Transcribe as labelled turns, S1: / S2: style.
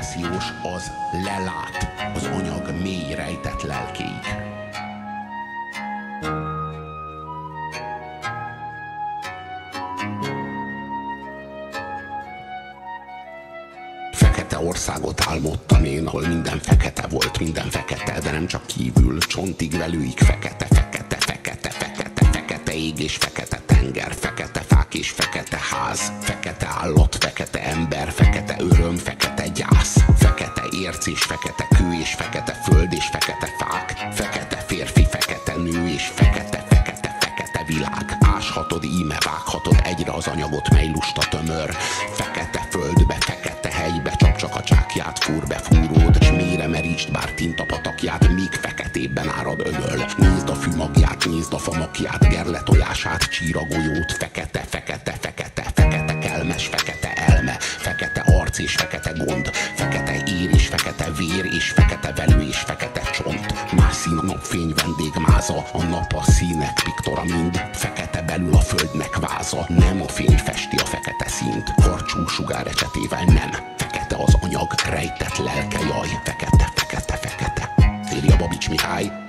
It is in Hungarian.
S1: depressziós, az lelát az anyag mély rejtett lelkéig. Fekete országot álmodtam én, ahol minden fekete volt, minden fekete, de nem csak kívül, csontig velőig fekete, fekete, fekete, fekete, fekete ég és fekete tenger, fekete fák és fekete ház, fekete állat, fekete ember, fekete öröm, fekete gyász, fekete érc és fekete kő és fekete föld és fekete fák, fekete férfi, fekete nő és fekete, fekete, fekete világ. Áshatod, íme vághatod egyre az anyagot, mely lusta tömör, fekete földbe, fekete hegybe, csak a csákját fúr be fúród, s mélyre merítsd bár tintapatakját, még feketébben árad ödöl. Nézd a fű magját, nézd a fa makját, gerle tojását, csíragolyót, fekete, fekete, fekete, fekete kelmes, fekete elme, fekete arc és fekete gond, fekete ér és fekete vér és fekete velő és fekete csont. Más szín a napfény vendégmáza, a nap a színek piktora mind, fekete belül a földnek váza, nem a fény festi a fekete színt, karcsú sugár ecsetével nem, fekete az anyag rejtett lelke, jaj, fekete, fekete, fekete. Írja Babics Mihály.